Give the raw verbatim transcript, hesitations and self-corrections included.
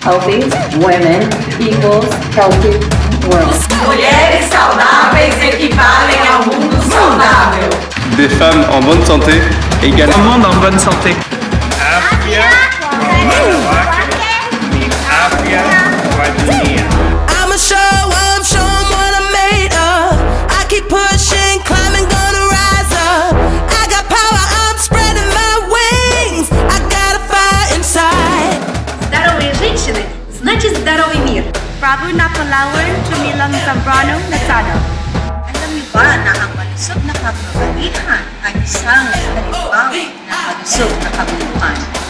Healthy women equals healthy world. Mulheres saudáveis equivalem ao mundo saudável. Des femmes en bonne santé égale un monde en bonne santé. Afya kwa wanawake ni afya kwa dunia. I'ma show up, show 'em what I'm made of. I keep pushing, climbing, gonna rise up. I got power, I'm spreading my wings. I got a fire inside. Здоровые женщины значит здоровый мир. Prabu na Palawan, Tumilang Zambrano, Nasano. Alam niyo ba na ang malusog na kababaihan ay isang halimbawa na malusog na kabuluhan?